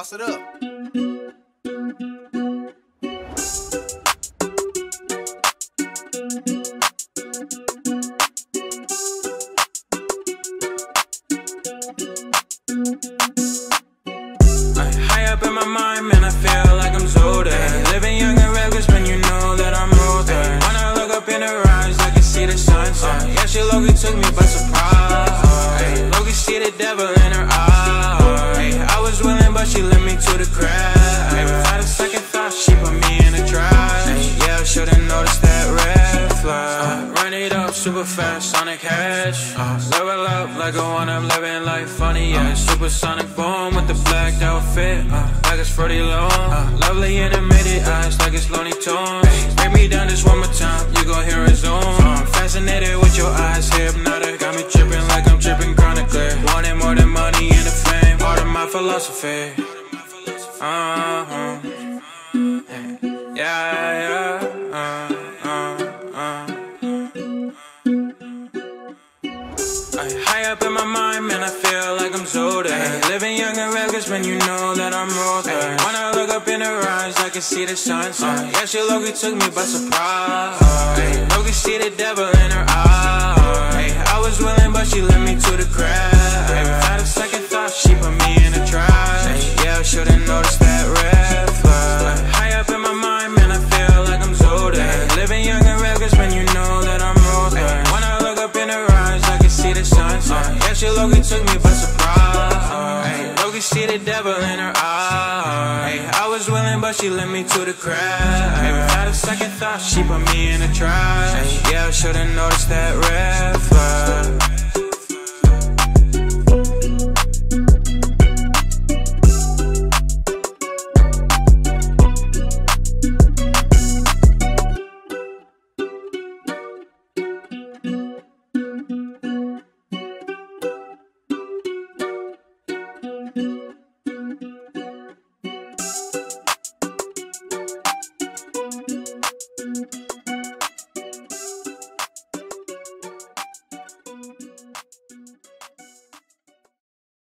Sauce it up. High up in my mind, man, I feel like I'm Zoda. Living young and reckless, man, you know that I'm older. When I look up in her eyes, I can see the sunset. Yeah, she low-key took me by surprise. Low-key see the devil in her eyes. I was willing, but she led me to the crash. Without a second thought, she put me in a trash. Yeah, I should've noticed that red flag. Run it up super fast, Sonic Hatch. Level up like I wanna, I'm living life funny, yeah. Supersonic boom with the blacked outfit, like it's Fruity Loom. Lovely animated eyes like it's Looney Tunes. Break me down just one more time, you gon' hear a zoom. Fascinated with your eyes, hypnotic. Got me tripping like I'm tripping chronically. Wanting more than money and the fame, part of my philosophy. Yeah. High up in my mind, man, I feel like I'm Zoda. Living young and reckless, man, you know that I'm older. When I look up in her eyes, I can see the sunset. Yeah, she low-key took me by surprise. Low-key see the devil in her eyes. I was willing, but she led me to the crash. Without a second thought, she put me in a trash. Yeah, I should've noticed that red flag. High up in my mind, man, I feel like I'm Zoda. Living young and reckless, man, you know that I'm older. When I look up in her eyes, I can see the sunset. Yeah, she low-key took me by surprise. Low-key see the devil in her eyes. I was willing, but she led me to the crash. Without a second thought, she put me in a trash. Yeah, I should've noticed that red flag.